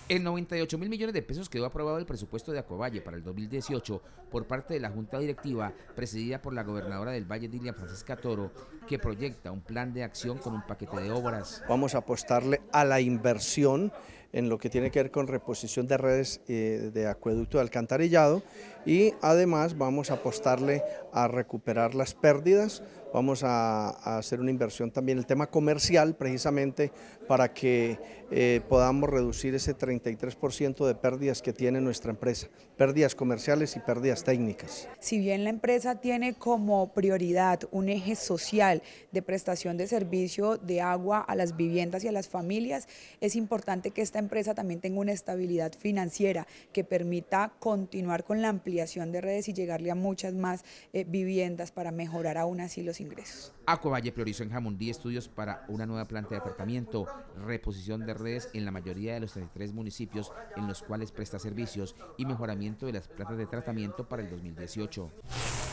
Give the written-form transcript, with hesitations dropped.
En 98.000 millones de pesos quedó aprobado el presupuesto de Acuavalle para el 2018 por parte de la Junta Directiva, presidida por la gobernadora del Valle, Dilia Francisca Toro, que proyecta un plan de acción con un paquete de obras. Vamos a apostarle a la inversión en lo que tiene que ver con reposición de redes de acueducto de alcantarillado y además vamos a apostarle a recuperar las pérdidas, vamos a hacer una inversión también en el tema comercial precisamente para que podamos reducir ese 33% de pérdidas que tiene nuestra empresa, pérdidas comerciales y pérdidas técnicas. Si bien la empresa tiene como prioridad un eje social de prestación de servicio de agua a las viviendas y a las familias, es importante que esta empresa también tenga una estabilidad financiera que permita continuar con la ampliación de redes y llegarle a muchas más viviendas para mejorar aún así los ingresos. Acuavalle priorizó en Jamundí estudios para una nueva planta de tratamiento, reposición de redes en la mayoría de los 33 municipios en los cuales presta servicios y mejoramiento de las plantas de tratamiento para el 2018.